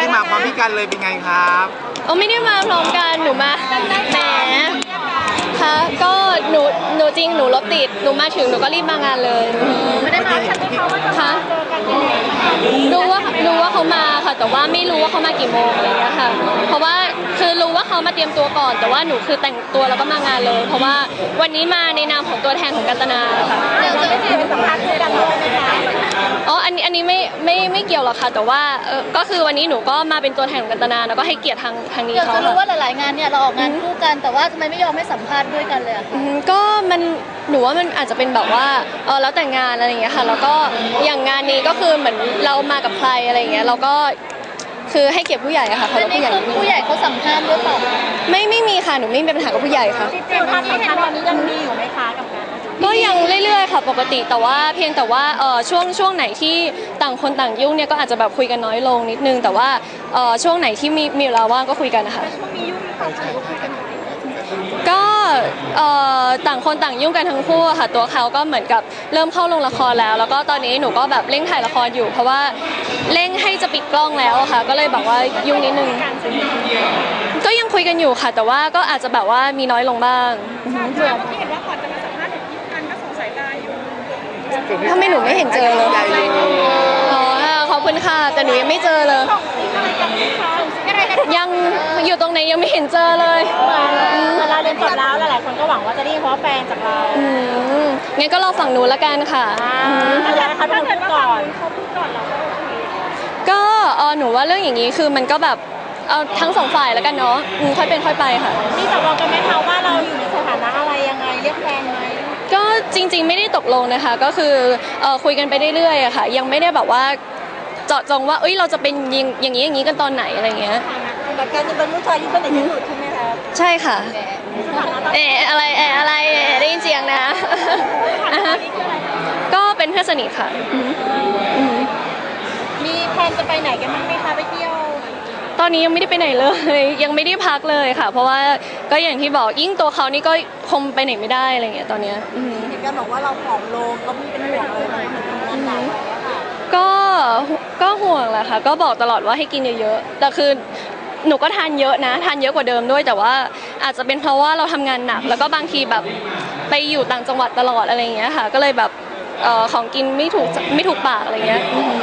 ได้มาพร้อมพี่กันเลยเป็นไงครับไม่ได้มาพร้อมกันหนูมาแหมค่ะก็หนูจริงหนูรถติดหนูมาถึงหนูก็รีบมางานเลยไม่ได้มาใช่ไหมคะว่าจะเจอกันยังไงรู้ว่าเขามาค่ะแต่ว่าไม่รู้ว่าเขามากี่โมงอะไรอย่างเงี้ยค่ะเพราะว่าคือรู้ว่าเขามาเตรียมตัวก่อนแต่ว่าหนูคือแต่งตัวแล้วก็มางานเลยเพราะว่าวันนี้มาในนามของตัวแทนของกันตนาค่ะเดี๋ยวจะไม่ได้เป็นสัมภาษณ์ด้วยกันด้วยไหมคะอันนี้ไม่เกี่ยวหรอกค่ะแต่ว่าก็คือวันนี้หนูก็มาเป็นตัวแทนของกันตนาแล้วก็ให้เกียรติทางนี้เขาอยากจะรู้ว่าหลายๆงานเนี่ยเราออกงานคู่กันแต่ว่าทำไมไม่ยอมให้สัมภาษณ์ด้วยกันเลยก็หนูว่ามันอาจจะเป็นแบบว่าแล้วแต่งงานอะไรอย่างเงี้ยค่ะแล้วก็อย่างงานนี้ก็คือเหมือนเรามากับใครอะไรอย่างเงี้ยเราก็คือให้เกียรติผู้ใหญ่อะค่ะเขาผู้ใหญ่เขาสัมภาษณ์หรือเปล่าไม่มีค่ะหนูไม่มีปัญหากับผู้ใหญ่ค่ะจริงๆความสัมพันธ์ตอนนี้ยังดีอยู่ไหมคะกับการก็ยังเรื่อยๆค่ะปกติแต่ว่าเพียงแต่ว่าช่วงไหนที่ต่างคนต่างยุ่งเนี่ยก็อาจจะแบบคุยกันน้อยลงนิดนึงแต่ว่าช่วงไหนที่มีเวลาว่างก็คุยกันนะคะก็ต่างคนต่างยุ่งกันทั้งคู่ค่ะตัวเขาก็เหมือนกับเริ่มเข้าลงละครแล้วก็ตอนนี้หนูก็แบบเร่งถ่ายละครอยู่เพราะว่าเร่งให้จะปิดกล้องแล้วค่ะก็เลยแบบว่ายุ่งนิดนึงก็ยังคุยกันอยู่ค่ะแต่ว่าก็อาจจะแบบว่ามีน้อยลงบ้างเมื่อกี้เห็นว่าก่อนจะมาสัมภาษณ์พี่กันก็ส่งสายตาอยู่ถ้าไม่หนูไม่เห็นเจอเลยขอบคุณค่ะแต่หนูยังไม่เจอเลยยังอยู่ตรงไหนยังไม่เห็นเจอเลยเราเรียนจบแล้วหลายคนก็หวังว่าจะได้เพราะแฟนจากเรางั้นก็รอฝั่งหนูละกันค่ะถ้าเกิดว่าเขาพูดก่อนเราก็หนูว่าเรื่องอย่างนี้คือมันก็แบบทั้งสองฝ่ายแล้วกันเนาะค่อยเป็นค่อยไปค่ะมีตกลงกันไหมคะว่าเราอยู่ในสถานะอะไรยังไงเรียกแฟนไหมก็จริงๆไม่ได้ตกลงนะคะก็คือคุยกันไปเรื่อยๆอะค่ะยังไม่ได้แบบว่าเจาะจงว่าเราจะเป็นอย่างนี้กันตอนไหนอะไรเงี้ยแบบการจะเป็นผู้ชายที่คนไหนที่สุดใช่ไหมคะใช่ค่ะอะไรได้ยินเสียงนะก็เป็นเพื่อนสนิทค่ะมีแพลนจะไปไหนกันบ้างไหมคะไปเที่ยวตอนนี้ยังไม่ได้ไปไหนเลยยังไม่ได้พักเลยค่ะเพราะว่าก็อย่างที่บอกยิ่งตัวเขานี่ก็คงไปไหนไม่ได้อะไรเงี้ยตอนเนี้ยเห็นกันบอกว่าเราผอมลงก็มีเป็นห่วงอะไรไหมทำงานหนักอะไรค่ะก็ห่วงแหละค่ะก็บอกตลอดว่าให้กินเยอะๆแต่คือหนูก็ทานเยอะนะทานเยอะกว่าเดิมด้วยแต่ว่าอาจจะเป็นเพราะว่าเราทำงานหนักแล้วก็บางทีแบบไปอยู่ต่างจังหวัดตลอดอะไรเงี้ยค่ะก็เลยแบบของกินไม่ถูกปากอะไรเงี้ย